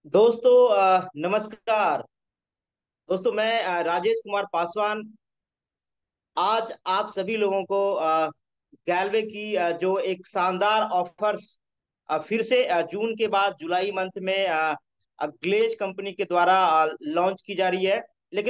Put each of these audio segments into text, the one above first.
दोस्तों नमस्कार। दोस्तों मैं राजेश कुमार पासवान आज आप सभी लोगों को गैलवे की जो एक शानदार ऑफर्स फिर से जून के बाद जुलाई मंथ में ग्लेज कंपनी के द्वारा लॉन्च की जा रही है। लेकिन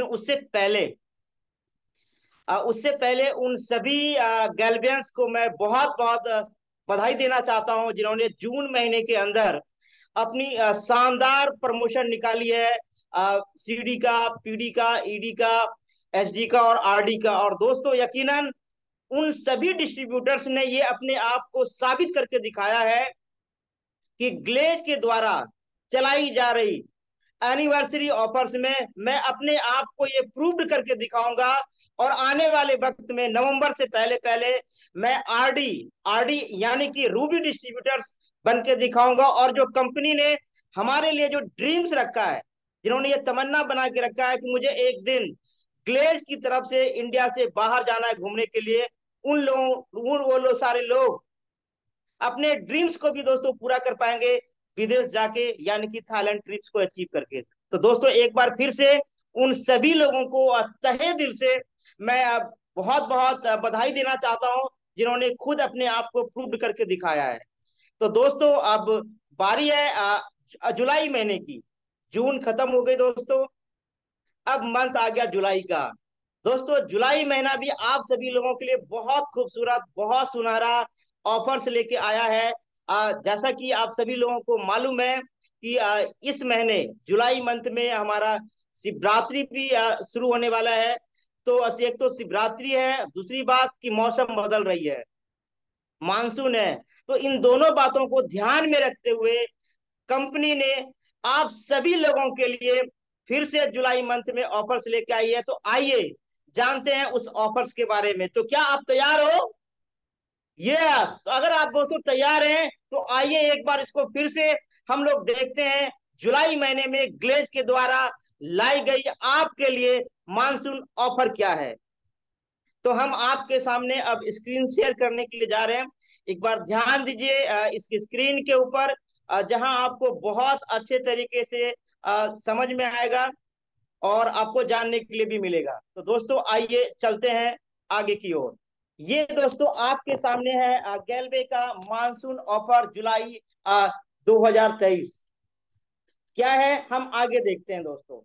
उससे पहले उन सभी गैल्वियंस को मैं बहुत बहुत बधाई देना चाहता हूं जिन्होंने जून महीने के अंदर अपनी शानदार प्रमोशन निकाली है। सीडी का, पीडी का, ईडी का, एसडी का और आरडी का। और दोस्तों यकीनन उन सभी डिस्ट्रीब्यूटर्स ने ये अपने आप को साबित करके दिखाया है कि ग्लेज के द्वारा चलाई जा रही एनिवर्सरी ऑफर्स में मैं अपने आप को ये प्रूव करके दिखाऊंगा। और आने वाले वक्त में नवंबर से पहले पहले मैं आरडी आरडी यानी कि रूबी डिस्ट्रीब्यूटर्स बन के दिखाऊंगा। और जो कंपनी ने हमारे लिए जो ड्रीम्स रखा है, जिन्होंने ये तमन्ना बना के रखा है कि मुझे एक दिन ग्लेज की तरफ से इंडिया से बाहर जाना है घूमने के लिए, उन लोगों उन वो लोग सारे लोग अपने ड्रीम्स को भी दोस्तों पूरा कर पाएंगे विदेश जाके, यानी कि थाईलैंड ट्रिप्स को अचीव करके। तो दोस्तों एक बार फिर से उन सभी लोगों को तहे दिल से मैं बहुत बहुत बधाई देना चाहता हूं जिन्होंने खुद अपने आप को प्रूव करके दिखाया है। तो दोस्तों अब बारी है जुलाई महीने की। जून खत्म हो गई दोस्तों, अब मंथ आ गया जुलाई का। दोस्तों जुलाई महीना भी आप सभी लोगों के लिए बहुत खूबसूरत, बहुत सुनहरा ऑफर्स लेके आया है। जैसा कि आप सभी लोगों को मालूम है कि इस महीने जुलाई मंथ में हमारा शिवरात्रि भी शुरू होने वाला है। तो एक तो शिवरात्रि है, दूसरी बात कि मौसम बदल रही है, मानसून है। तो इन दोनों बातों को ध्यान में रखते हुए कंपनी ने आप सभी लोगों के लिए फिर से जुलाई मंथ में ऑफर्स लेके आई है। तो आइए जानते हैं उस ऑफर्स के बारे में। तो क्या आप तैयार हो? यस, तो अगर आप दोस्तों तैयार हैं तो आइए एक बार इसको फिर से हम लोग देखते हैं जुलाई महीने में ग्लेज के द्वारा लाई गई आपके लिए मानसून ऑफर क्या है। तो हम आपके सामने अब स्क्रीन शेयर करने के लिए जा रहे हैं। एक बार ध्यान दीजिए इस स्क्रीन के ऊपर, जहां आपको बहुत अच्छे तरीके से समझ में आएगा और आपको जानने के लिए भी मिलेगा। तो दोस्तों आइए चलते हैं आगे की ओर। ये दोस्तों आपके सामने है गैलवे का मानसून ऑफर जुलाई 2023 क्या है, हम आगे देखते हैं दोस्तों।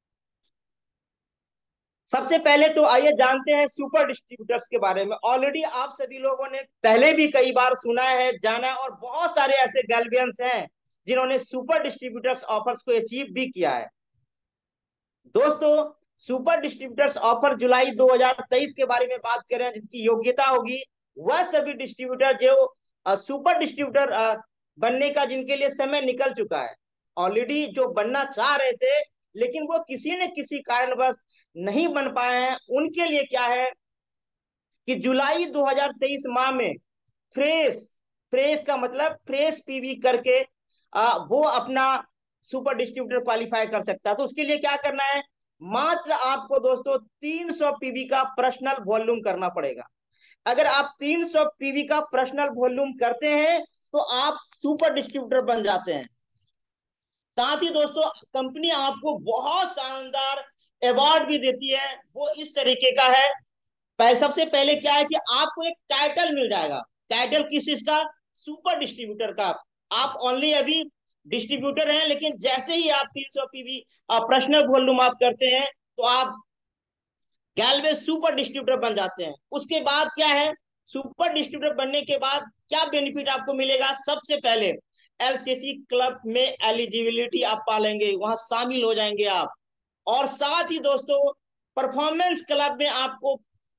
सबसे पहले तो आइए जानते हैं सुपर डिस्ट्रीब्यूटर्स के बारे में। ऑलरेडी आप सभी लोगों ने पहले भी कई बार सुना है, जाना है, और बहुत सारे ऐसे गैल्वियंस हैं जिन्होंने सुपर डिस्ट्रीब्यूटर्स ऑफर्स को अचीव भी किया है। दोस्तों सुपर डिस्ट्रीब्यूटर्स ऑफर जुलाई 2023 के बारे में बात करें, जिसकी योग्यता होगी वह सभी डिस्ट्रीब्यूटर जो सुपर डिस्ट्रीब्यूटर बनने का जिनके लिए समय निकल चुका है, ऑलरेडी जो बनना चाह रहे थे लेकिन वो किसी न किसी कारणवश नहीं बन पाए हैं, उनके लिए क्या है कि जुलाई 2023 माह में फ्रेश फ्रेश का मतलब फ्रेश पीवी करके वो अपना सुपर डिस्ट्रीब्यूटर क्वालिफाई कर सकता है। तो उसके लिए क्या करना है, मात्र आपको दोस्तों 300 पीवी का पर्सनल वॉल्यूम करना पड़ेगा। अगर आप 300 पीवी का पर्सनल वॉल्यूम करते हैं तो आप सुपर डिस्ट्रीब्यूटर बन जाते हैं। साथ ही दोस्तों कंपनी आपको बहुत शानदार अवार्ड भी देती है, वो इस तरीके का है। सबसे पहले क्या है कि आपको एक टाइटल मिल जाएगा। टाइटल किस चीज का? सुपर डिस्ट्रीब्यूटर का। आप ओनली अभी डिस्ट्रीब्यूटर हैं, लेकिन जैसे ही आप 300 पीवी पर्सनल वॉल्यूम आप करते हैं तो आप गैलवे सुपर डिस्ट्रीब्यूटर बन जाते हैं। उसके बाद क्या है, सुपर डिस्ट्रीब्यूटर बनने के बाद क्या बेनिफिट आपको मिलेगा? सबसे पहले एलसीसी क्लब में एलिजिबिलिटी आप पालेंगे, वहां शामिल हो जाएंगे आप। और साथ ही दोस्तों परफॉर्मेंस क्लब में आपको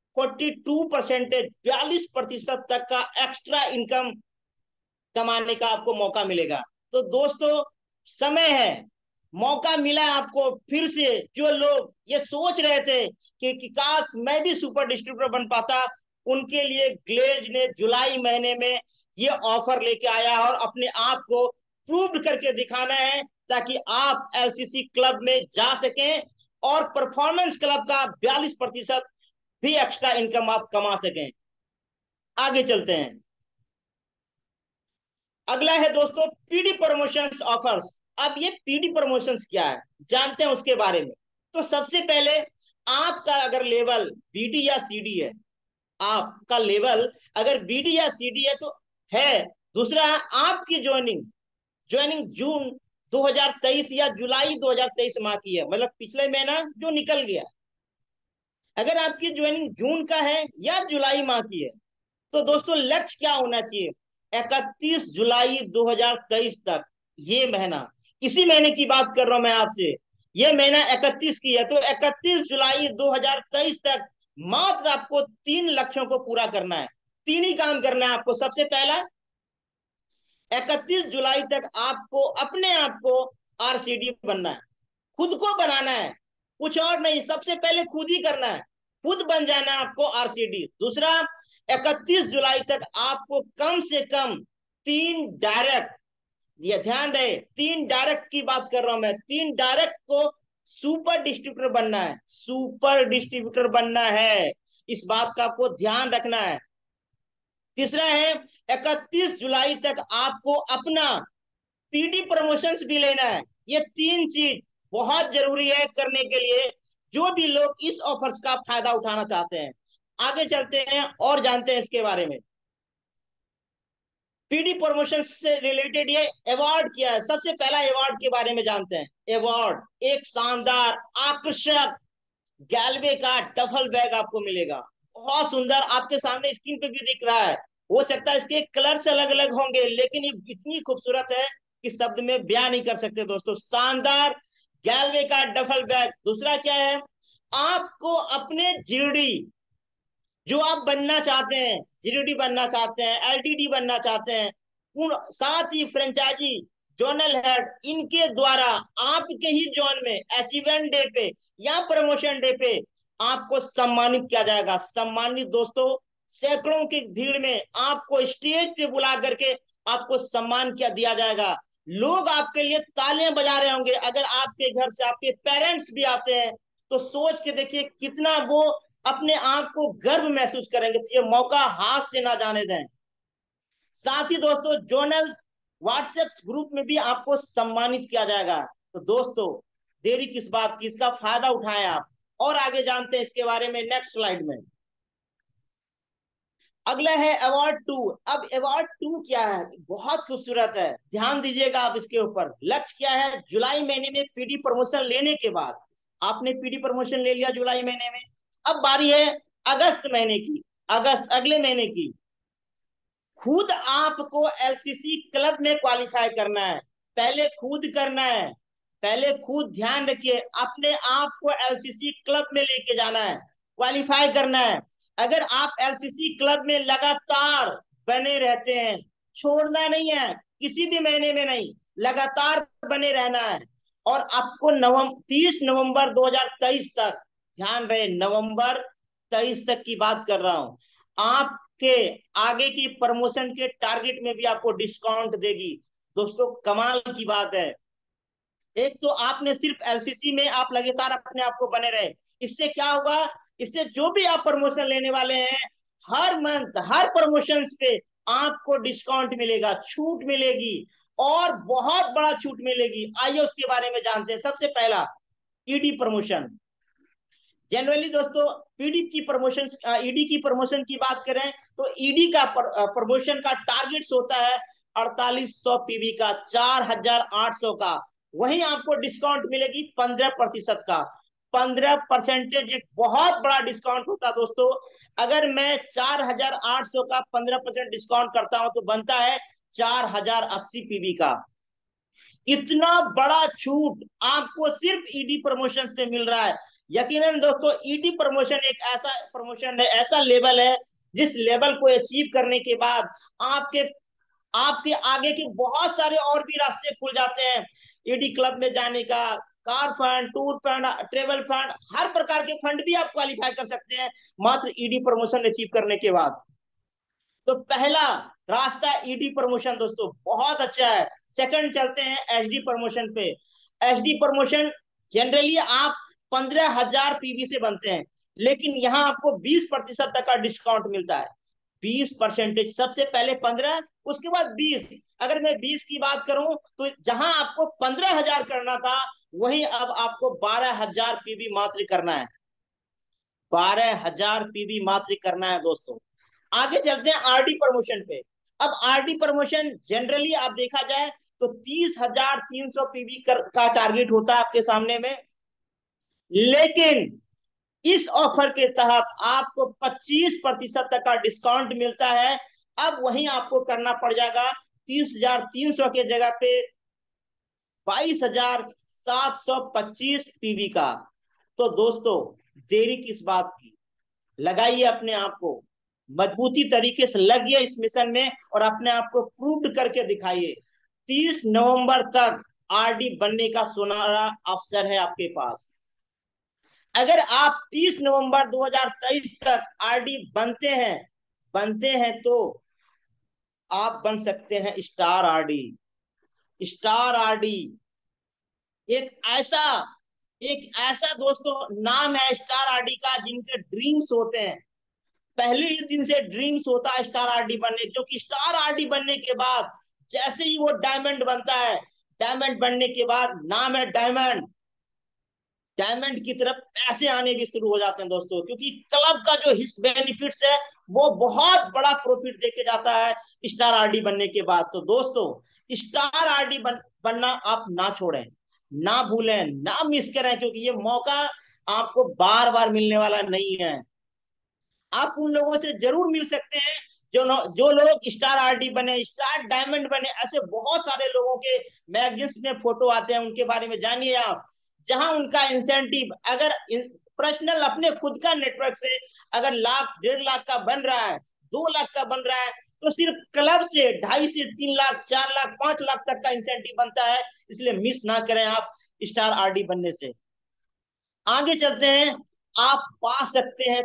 42% 42% तक का एक्स्ट्रा इनकम कमाने का आपको मौका मिलेगा। तो दोस्तों समय है, मौका मिला है आपको फिर से। जो लोग ये सोच रहे थे कि काश मैं भी सुपर डिस्ट्रीब्यूटर बन पाता, उनके लिए ग्लेज ने जुलाई महीने में ये ऑफर लेके आया है और अपने आप को प्रूव करके दिखाना है ताकि आप एलसीसी क्लब में जा सकें और परफॉर्मेंस क्लब का 42% भी एक्स्ट्रा इनकम आप कमा सकें। आगे चलते हैं। अगला है दोस्तों पीडी प्रमोशंस ऑफर्स। अब ये पीडी प्रमोशंस क्या है जानते हैं उसके बारे में। तो सबसे पहले आपका अगर लेवल बीडी या सीडी है, आपका लेवल अगर बीडी या सीडी है तो है। दूसरा है आपकी ज्वाइनिंग, ज्वाइनिंग जून 2023 या जुलाई 2023 माह की है, मतलब पिछले महीना जो निकल गया। अगर आपकी ज्वाइनिंग जून का है या जुलाई माह की है तो दोस्तों लक्ष्य क्या होना चाहिए, 31 जुलाई 2023 तक, ये महीना, इसी महीने की बात कर रहा हूं मैं आपसे, ये महीना 31 की है, तो 31 जुलाई 2023 तक मात्र आपको 3 लक्ष्यों को पूरा करना है। तीन ही काम करना है आपको। सबसे पहला, 31 जुलाई तक आपको अपने आप को आरसीडी बनना है, खुद को बनाना है, कुछ और नहीं, सबसे पहले खुद ही करना है, खुद बन जाना है आपको आरसीडी। दूसरा, 31 जुलाई तक आपको कम से कम 3 डायरेक्ट, ये ध्यान रहे 3 डायरेक्ट की बात कर रहा हूं मैं, 3 डायरेक्ट को सुपर डिस्ट्रीब्यूटर बनना है, सुपर डिस्ट्रीब्यूटर बनना है, इस बात का आपको ध्यान रखना है। तीसरा है 31 जुलाई तक आपको अपना पीडी प्रमोशंस भी लेना है। ये 3 चीज बहुत जरूरी है करने के लिए, जो भी लोग इस ऑफर्स का फायदा उठाना चाहते हैं। आगे चलते हैं और जानते हैं इसके बारे में। पीडी प्रमोशन से रिलेटेड ये अवार्ड क्या है, सबसे पहला अवार्ड के बारे में जानते हैं। अवार्ड एक शानदार आकर्षक गैलवे का डफल बैग आपको मिलेगा, बहुत सुंदर, आपके सामने स्क्रीन पे भी दिख रहा है। हो सकता है इसके कलर्स अलग अलग होंगे, लेकिन ये इतनी खूबसूरत है कि शब्द में बयां नहीं कर सकते दोस्तों। शानदार गैलवे का डफल बैग। दूसरा क्या है, आपको अपने जीडी, जो आप बनना चाहते हैं, जीडी बनना चाहते हैं, एलटीडी बनना चाहते हैं, उन साथ ही फ्रेंचाइजी जोनल हेड, इनके द्वारा आपके ही जोन में अचीवमेंट डे पे या प्रमोशन डे पे आपको सम्मानित किया जाएगा। सम्मानित दोस्तों, सैकड़ों की भीड़ में आपको स्टेज पे बुला करके आपको सम्मान किया दिया जाएगा। लोग आपके लिए तालियां बजा रहे होंगे। अगर आपके घर से आपके पेरेंट्स भी आते हैं तो सोच के देखिए कितना वो अपने आप को गर्व महसूस करेंगे। तो ये मौका हाथ से ना जाने दें। साथ ही दोस्तों जोनल व्हाट्सएप ग्रुप में भी आपको सम्मानित किया जाएगा। तो दोस्तों देरी किस बात की, इसका फायदा उठाएं आप। और आगे जानते हैं इसके बारे में नेक्स्ट स्लाइड में। अगला है अवार्ड 2। अब अवार्ड 2 क्या है, बहुत खूबसूरत है, ध्यान दीजिएगा आप इसके ऊपर। लक्ष्य क्या है, जुलाई महीने में पीडी प्रमोशन लेने के बाद, आपने पीडी प्रमोशन ले लिया जुलाई महीने में, अब बारी है अगस्त महीने की, अगस्त अगले महीने की। खुद आपको एलसीसी क्लब में क्वालिफाई करना है, पहले खुद करना है, पहले खुद, ध्यान रखिए, अपने आप को एलसीसी क्लब में लेके जाना है, क्वालिफाई करना है। अगर आप एलसीसी क्लब में लगातार बने रहते हैं, छोड़ना नहीं है, किसी भी महीने में नहीं, लगातार बने रहना है। और आपको 30 नवंबर 2023 तक, ध्यान रहे नवंबर 23 तक की बात कर रहा हूं, आप के आगे की प्रमोशन के टारगेट में भी आपको डिस्काउंट देगी। दोस्तों कमाल की बात है। एक तो आपने सिर्फ एलसीसी में आप लगातार अपने आप को बने रहे, इससे क्या होगा, इससे जो भी आप प्रमोशन लेने वाले हैं, हर मंथ हर प्रमोशन पे आपको डिस्काउंट मिलेगा, छूट मिलेगी, और बहुत बड़ा छूट मिलेगी। आइए उसके बारे में जानते हैं। सबसे पहला, ईडी प्रमोशन। जनरली दोस्तों पीडी की प्रमोशन, ईडी की प्रमोशन की बात करें तो ईडी का प्रमोशन का टारगेट होता है 4800 पीवी का, 4800 का। वहीं आपको डिस्काउंट मिलेगी 15% का। 15% एक बहुत बड़ा डिस्काउंट होता है दोस्तों। अगर मैं 4800 का 15% डिस्काउंट करता हूं तो बनता है 4080 पीवी का। इतना बड़ा छूट आपको सिर्फ ईडी प्रमोशन पे मिल रहा है। यकीनन दोस्तों ईडी प्रमोशन एक ऐसा प्रमोशन है, ऐसा लेवल है, जिस लेवल को अचीव करने के बाद आपके आपके आगे के बहुत सारे और भी रास्ते खुल जाते हैं। ईडी क्लब में जाने का, car fund, tour fund, travel fund, हर प्रकार के फंड भी आप क्वालिफाई कर सकते हैं मात्र ईडी प्रमोशन अचीव करने के बाद। तो पहला रास्ता ईडी प्रमोशन दोस्तों बहुत अच्छा है। सेकंड चलते हैं एचडी प्रमोशन पे। एचडी प्रमोशन जनरली आप 15,000 पीवी से बनते हैं, लेकिन यहां आपको 20% तक का डिस्काउंट मिलता है। 20%, सबसे पहले 15, उसके बाद 20। अगर मैं 20 की बात करूं तो जहां आपको 15,000 करना था, वहीं अब आपको 12,000 पीवी मात्र करना है। 12,000 पीवी मात्र करना है दोस्तों। आगे चलते हैं आरडी प्रमोशन पे। अब आरडी प्रमोशन जनरली आप देखा जाए तो 30,300 पीवी का टारगेट होता है आपके सामने में, लेकिन इस ऑफर के तहत आपको 25% तक का डिस्काउंट मिलता है। अब वहीं आपको करना पड़ जाएगा 30,300 के जगह पे 22,725 पीवी का। तो दोस्तों, देरी किस बात की, लगाइए अपने आप को, मजबूती तरीके से लगिए इस मिशन में और अपने आप को प्रूव करके दिखाइए। 30 नवंबर तक आरडी बनने का सुनहरा अवसर है आपके पास। अगर आप 30 नवंबर 2023 तक आरडी बनते हैं तो आप बन सकते हैं स्टार आरडी। स्टार आरडी एक ऐसा एक ऐसा दोस्तों नाम है स्टार आरडी का, जिनके ड्रीम्स होते हैं, पहले ही दिन से ड्रीम्स होता है स्टार आरडी बनने, जो कि स्टार आरडी बनने के बाद जैसे ही वो डायमंड बनता है, डायमंड बनने के बाद नाम है डायमंड, डायमंड की तरफ पैसे आने भी शुरू हो जाते हैं दोस्तों, क्योंकि क्लब का जो हिस्स बेनिफिट्स है वो बहुत बड़ा प्रॉफिट देके जाता है स्टार आरडी बनने के बाद। तो दोस्तों, स्टार आरडी बनना आप ना छोड़ें, ना भूलें, ना मिस करें, क्योंकि ये मौका आपको बार बार मिलने वाला नहीं है। आप उन लोगों से जरूर मिल सकते हैं जो लोग स्टार आरडी बने, स्टार डायमंड बने। ऐसे बहुत सारे लोगों के मैगजीन्स में फोटो आते हैं, उनके बारे में जानिए आप, जहां उनका इंसेंटिव अगर पर्सनल अपने खुद का नेटवर्क से अगर लाख 1.5 लाख का बन रहा है, 2 लाख का बन रहा है, तो सिर्फ क्लब से 2.5 से 3 लाख, 4 लाख, 5 लाख तक का इंसेंटिव बनता है। इसलिए मिस ना करें आप स्टार आरडी बनने से। आगे चलते हैं। आप पा सकते हैं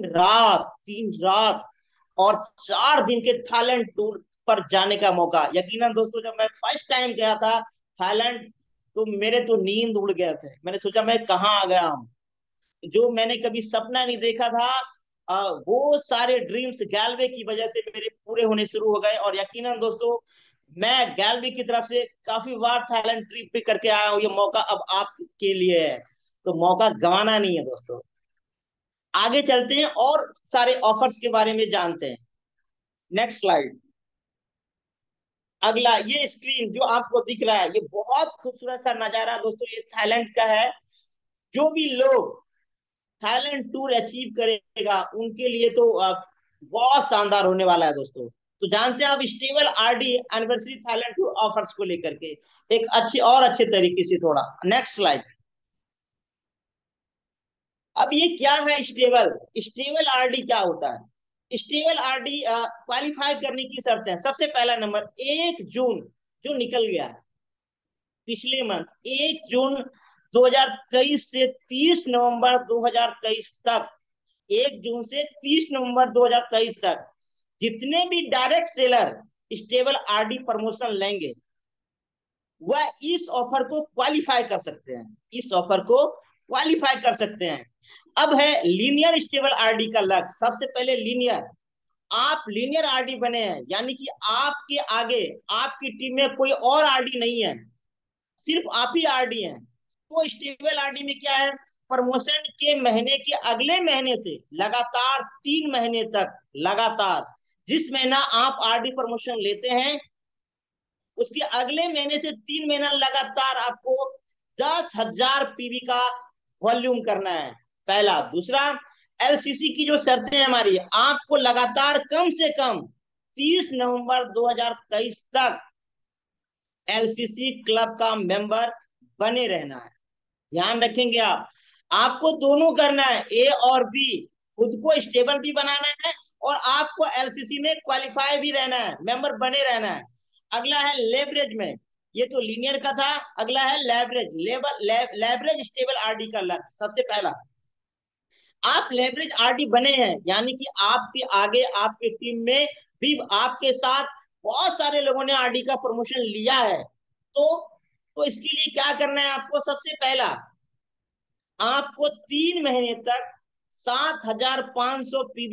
3 रात और 4 दिन के थाईलैंड टूर पर जाने का मौका। यकीनन दोस्तों, जब मैं फर्स्ट टाइम गया था थाईलैंड, तो मेरे तो नींद उड़ गए थे। मैंने सोचा मैं कहाँ आ गया हूँ, जो मैंने कभी सपना नहीं देखा था, वो सारे ड्रीम्स गैलवे की वजह से मेरे पूरे होने शुरू हो गए। और यकीनन दोस्तों, मैं गैलवे की तरफ से काफी बार थाईलैंड ट्रिप भी करके आया हूँ। ये मौका अब आपके लिए है, तो मौका गंवाना नहीं है दोस्तों। आगे चलते हैं और सारे ऑफर्स के बारे में जानते हैं। Next slide. अगला, ये स्क्रीन जो आपको दिख रहा है, ये बहुत खूबसूरत सा नजारा दोस्तों, ये थाईलैंड का है। जो भी लोग थाईलैंड टूर अचीव करेगा, उनके लिए तो बहुत शानदार होने वाला है दोस्तों। तो जानते हैं आप stable RD anniversary Thailand tour offers को लेकर के एक अच्छे तरीके से थोड़ा। Next slide. अब ये क्या है स्टेबल, स्टेबल आरडी क्या होता है? स्टेबल आरडी क्वालिफाई करने की शर्त है। सबसे पहला नंबर, 1 जून जो निकल गया है पिछले मंथ, 1 जून 2023 से 30 नवंबर 2023 तक, 1 जून से 30 नवंबर 2023 तक जितने भी direct seller stable RD promotion लेंगे, वह इस ऑफर को क्वालिफाई कर सकते हैं, इस ऑफर को क्वालिफाई कर सकते हैं। अब है लीनियर स्टेबल आरडी का लक्ष्य। सबसे पहले लीनियर, आप लीनियर आरडी बने हैं, यानी कि आपके आगे आपकी टीम में कोई और आरडी नहीं है, सिर्फ आप ही आरडी हैं। तो स्टेबल आरडी में क्या है, प्रमोशन के महीने के अगले महीने से लगातार 3 महीने तक, लगातार जिस महीना आप आरडी प्रमोशन लेते हैं, उसके अगले महीने से 3 महीना लगातार आपको 10,000 पीवी का वॉल्यूम करना है, पहला। दूसरा, एलसीसी की जो शर्तें हैं हमारी, आपको लगातार कम से कम 30 नवंबर 2023 तक एलसीसी क्लब का मेंबर बने रहना है। ध्यान रखेंगे आप, आपको दोनों करना है, ए और बी, खुद को स्टेबल भी बनाना है और आपको एलसीसी में क्वालिफाई भी रहना है, मेंबर बने रहना है। अगला है लेवरेज में, ये तो लीनियर का था। अगला है लेवरेज स्टेबल आरडी का लक्ष्य। सबसे पहला, आप लेवरेज आरडी बने हैं, यानी कि आपके आगे आपके टीम में भी आपके साथ बहुत सारे लोगों ने आरडी का प्रमोशन लिया है। तो इसके लिए क्या करना है आपको? सबसे पहला, आपको 3 महीने तक 7,500 पीवी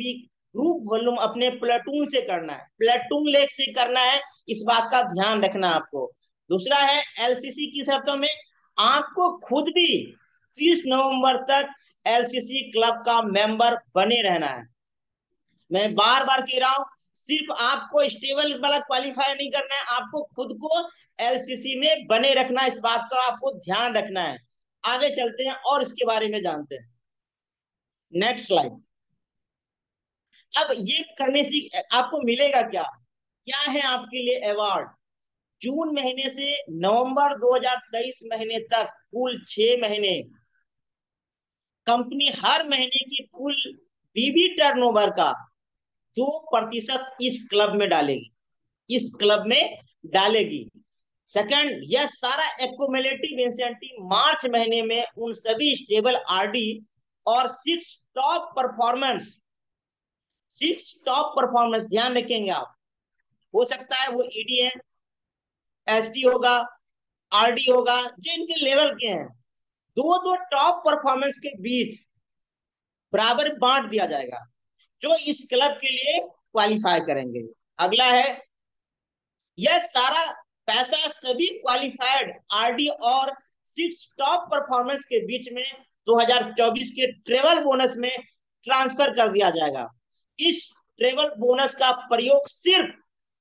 ग्रुप वॉल्यूम अपने प्लेटून से करना है, प्लेटून लेग से करना है, इस बात का ध्यान रखना आपको। दूसरा है एलसीसी की शर्तों में आपको खुद भी 30 नवंबर तक एलसीसी क्लब का मेंबर बने रहना है। मैं बार बार कह रहा हूं, सिर्फ आपको स्टेबल वाला क्वालिफाई नहीं करना है, आपको खुद को एलसीसी में बने रखना है, इस बात का आपको ध्यान रखना है। आगे चलते हैं और इसके बारे में जानते हैं। Next slide. अब ये करने से आपको मिलेगा क्या, क्या है आपके लिए अवार्ड। जून महीने से नवंबर 2023 महीने तक कुल 6 महीने कंपनी हर महीने की कुल बीबी टर्नओवर का 2% इस क्लब में डालेगी, इस क्लब में डालेगी। सेकंड, यह सारा एक्यूमुलेटिव इंसेंटिव मार्च महीने में उन सभी स्टेबल आरडी और 6 टॉप परफॉर्मेंस ध्यान रखेंगे आप, हो सकता है वो ईडी है, एसडी होगा, आरडी होगा, जो इनके लेवल के हैं, दो दो टॉप परफॉर्मेंस के बीच बराबर बांट दिया जाएगा, जो इस क्लब के लिए क्वालिफाई करेंगे। अगला है, यह सारा पैसा सभी क्वालिफाइड आरडी और 6 टॉप परफॉर्मेंस के बीच में 2024 के ट्रेवल बोनस में ट्रांसफर कर दिया जाएगा। इस ट्रेवल बोनस का प्रयोग सिर्फ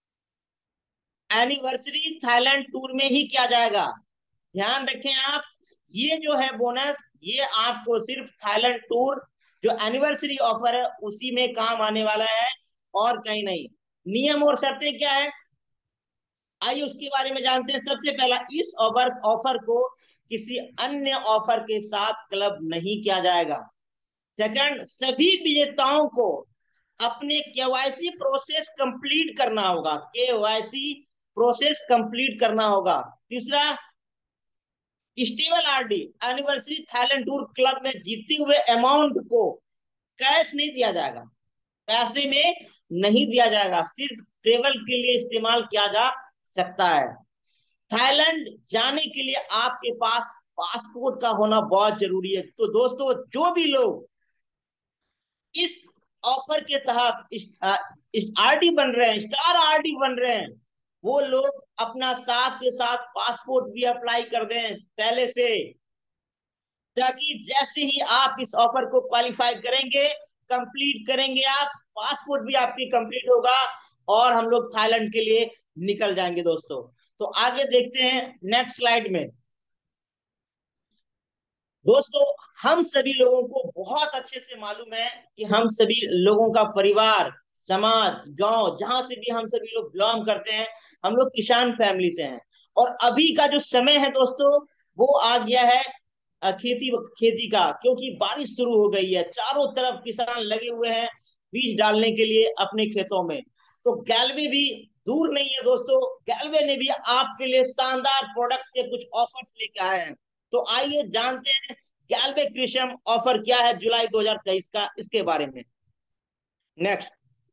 एनिवर्सरी थाईलैंड टूर में ही किया जाएगा। ध्यान रखें आप, ये जो है बोनस, ये आपको सिर्फ थाईलैंड टूर जो एनिवर्सरी ऑफर है उसी में काम आने वाला है, और कहीं नहीं। नियम और शर्तें क्या है, आइए उसके बारे में जानते हैं। सबसे पहला, इस ऑफर को किसी अन्य ऑफर के साथ क्लब नहीं किया जाएगा। सेकंड, सभी विजेताओं को अपने केवाईसी प्रोसेस कंप्लीट करना होगा, केवाईसी प्रोसेस कंप्लीट करना होगा। तीसरा, stable RD anniversary Thailand tour club में जीते हुए अमाउंट को कैश नहीं दिया जाएगा, पैसे में नहीं दिया जाएगा, सिर्फ ट्रेवल के लिए इस्तेमाल किया जा सकता है। थाईलैंड जाने के लिए आपके पास पासपोर्ट का होना बहुत जरूरी है। तो दोस्तों, जो भी लोग इस ऑफर के तहत आरडी बन रहे हैं, स्टार आरडी बन रहे हैं, वो लोग अपना साथ के साथ पासपोर्ट भी अप्लाई कर दें पहले से, ताकि जैसे ही आप इस ऑफर को क्वालिफाई करेंगे, कंप्लीट करेंगे, आप पासपोर्ट भी आपकी कंप्लीट होगा और हम लोग थाईलैंड के लिए निकल जाएंगे दोस्तों। तो आगे देखते हैं नेक्स्ट स्लाइड में। दोस्तों, हम सभी लोगों को बहुत अच्छे से मालूम है कि हम सभी लोगों का परिवार, समाज, गांव, जहां से भी हम सभी लोग बिलोंग करते हैं, हम लोग किसान फैमिली से हैं। और अभी का जो समय है दोस्तों, वो आ गया है खेती खेती का, क्योंकि बारिश शुरू हो गई है, चारों तरफ किसान लगे हुए हैं बीज डालने के लिए अपने खेतों में। तो गैलवे भी दूर नहीं है दोस्तों, गैलवे ने भी आपके लिए शानदार प्रोडक्ट्स के कुछ ऑफर्स लेके आए हैं। तो आइए जानते हैं गैलवे कृषम ऑफर क्या है जुलाई 2023 का, इसके बारे में। नेक्स्ट।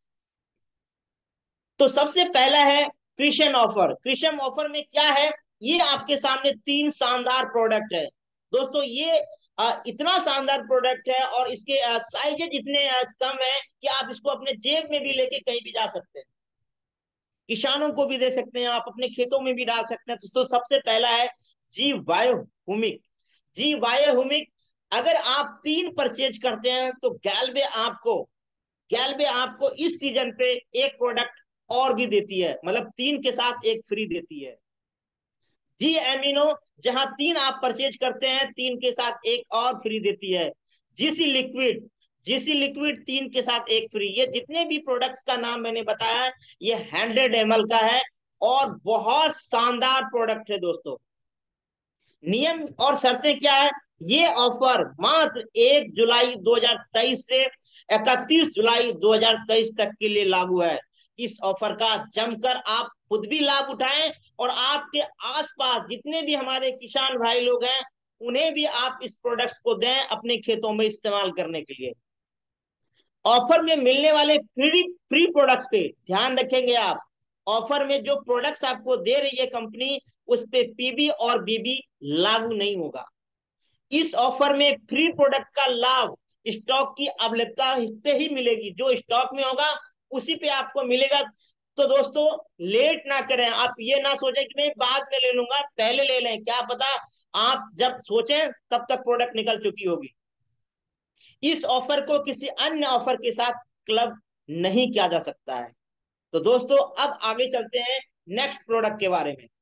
तो सबसे पहला है कृषम ऑफर। कृषम ऑफर में क्या है, ये आपके सामने 3 शानदार प्रोडक्ट है दोस्तों। ये इतना शानदार प्रोडक्ट है और इसके साइजेज इतने कम है कि आप इसको अपने जेब में भी लेके कहीं भी जा सकते हैं, किसानों को भी दे सकते हैं, आप अपने खेतों में भी डाल सकते हैं। तो सबसे पहला है G bio humic. G bio humic, अगर आप 3 परचेज करते हैं तो गैलवे आपको इस सीजन पे एक प्रोडक्ट और भी देती है, मतलब 3 के साथ 1 फ्री देती है। जी एमिनो, जहां 3 आप परचेज करते हैं, 3 के साथ 1 और फ्री देती है। जीसी लिक्विड 3 के साथ 1 फ्री। ये जितने भी प्रोडक्ट्स का नाम मैंने बताया, ये 100 ml का है और बहुत शानदार प्रोडक्ट है दोस्तों। नियम और शर्तें क्या है, ये ऑफर मात्र 1 जुलाई 2023 से 31 जुलाई 2023 तक के लिए लागू है। इस ऑफर का जमकर आप खुद भी लाभ उठाएं और आपके आसपास जितने भी हमारे किसान भाई लोग हैं, उन्हें भी आप इस प्रोडक्ट्स को दें अपने खेतों में इस्तेमाल करने के लिए। ऑफर में मिलने वाले फ्री फ्री प्रोडक्ट्स पे ध्यान रखेंगे आप। ऑफर में जो प्रोडक्ट्स आपको दे रही है कंपनी, उस पे पीबी और बीबी लागू नहीं होगा। इस ऑफर में फ्री प्रोडक्ट का लाभ स्टॉक की अवेलेबलता पे ही मिलेगी, जो स्टॉक में होगा उसी पे आपको मिलेगा। तो दोस्तों लेट ना करें, आप ये ना सोचें कि मैं बाद में ले लूंगा, पहले ले लें, क्या पता आप जब सोचें तब तक प्रोडक्ट निकल चुकी होगी। इस ऑफर को किसी अन्य ऑफर के साथ क्लब नहीं किया जा सकता है। तो दोस्तों अब आगे चलते हैं नेक्स्ट प्रोडक्ट के बारे में।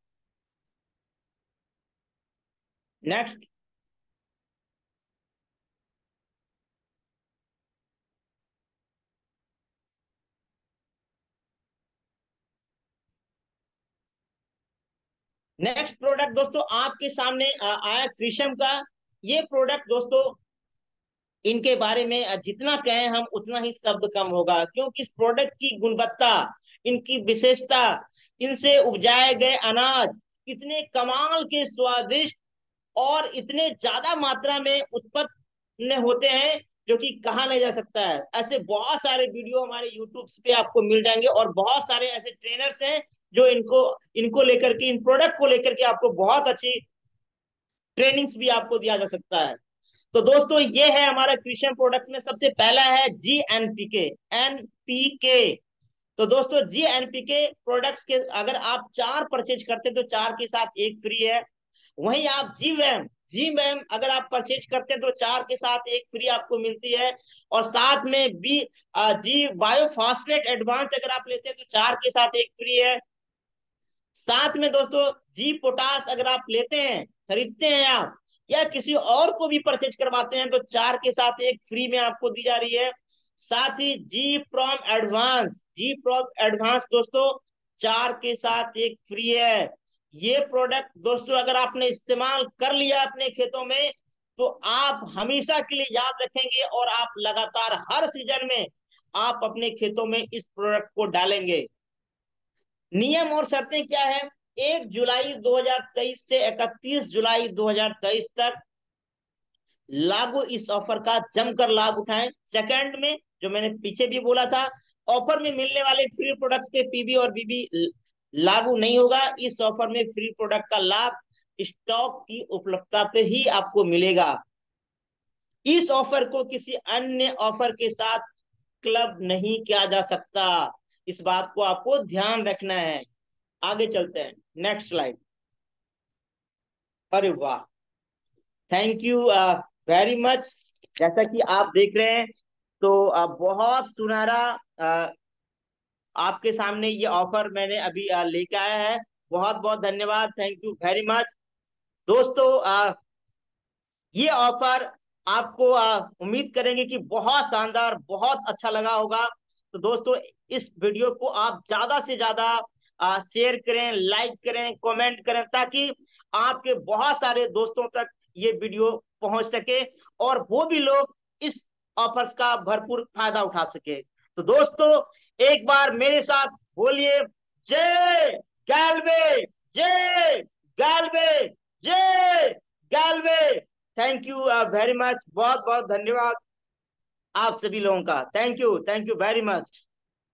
नेक्स्ट नेक्स्ट प्रोडक्ट दोस्तों आपके सामने आया क्रिशम का। ये प्रोडक्ट दोस्तों, इनके बारे में जितना कहें हम उतना ही शब्द कम होगा, क्योंकि इस प्रोडक्ट की गुणवत्ता, इनकी विशेषता, इनसे उपजाए गए अनाज इतने कमाल के स्वादिष्ट और इतने ज्यादा मात्रा में उत्पन्न होते हैं जो कि कहा नहीं जा सकता है। ऐसे बहुत सारे वीडियो हमारे यूट्यूब पे आपको मिल जाएंगे और बहुत सारे ऐसे ट्रेनर्स हैं जो इनको इनको लेकर के, इन प्रोडक्ट को लेकर के आपको बहुत अच्छी ट्रेनिंग्स भी आपको दिया जा सकता है। तो दोस्तों ये है हमारा क्रिशियम प्रोडक्ट में सबसे पहला है GNPK, NPK। तो दोस्तों GNPK प्रोडक्ट्स के अगर आप 4 परचेज करते हैं तो 4 के साथ एक फ्री है। वहीं आप जी मैम अगर आप परचेज करते हैं तो 4 के साथ एक फ्री आपको मिलती है। और साथ में बी जी बायोफॉस्फेट एडवांस अगर आप लेते हैं तो 4 के साथ एक फ्री है। साथ में दोस्तों जी पोटास अगर आप लेते हैं, खरीदते हैं आप, या किसी और को भी परचेज करवाते हैं तो 4 के साथ एक फ्री में आपको दी जा रही है। साथ ही जी प्रोम एडवांस दोस्तों 4 के साथ एक फ्री है। ये प्रोडक्ट दोस्तों अगर आपने इस्तेमाल कर लिया अपने खेतों में तो आप हमेशा के लिए याद रखेंगे और आप लगातार हर सीजन में आप अपने खेतों में इस प्रोडक्ट को डालेंगे। नियम और शर्तें क्या है? 1 जुलाई 2023 से 31 जुलाई 2023 तक लागू इस ऑफर का जमकर लाभ उठाएं। सेकंड में जो मैंने पीछे भी बोला था, ऑफर में मिलने वाले फ्री प्रोडक्ट्स पे पीबी और बीबी लागू नहीं होगा। इस ऑफर में फ्री प्रोडक्ट का लाभ स्टॉक की उपलब्धता पे ही आपको मिलेगा। इस ऑफर को किसी अन्य ऑफर के साथ क्लब नहीं किया जा सकता। इस बात को आपको ध्यान रखना है। आगे चलते हैं, नेक्स्ट स्लाइड। अरे वाह, थैंक यू वेरी मच। जैसा कि आप देख रहे हैं तो बहुत सुनहरा uh, आपके सामने ये ऑफर मैंने अभी लेके आया है। बहुत बहुत धन्यवाद, थैंक यू वेरी मच। दोस्तों ये ऑफर आपको उम्मीद करेंगे कि बहुत शानदार, बहुत अच्छा लगा होगा। तो दोस्तों इस वीडियो को आप ज्यादा से ज्यादा शेयर करें, लाइक करें, कमेंट करें, ताकि आपके बहुत सारे दोस्तों तक ये वीडियो पहुंच सके और वो भी लोग इस ऑफर्स का भरपूर फायदा उठा सके। तो दोस्तों एक बार मेरे साथ बोलिए, जय गालवे, जय गालवे, जय गालवे। थैंक यू वेरी मच, बहुत बहुत धन्यवाद आप सभी लोगों का। Thank you very much.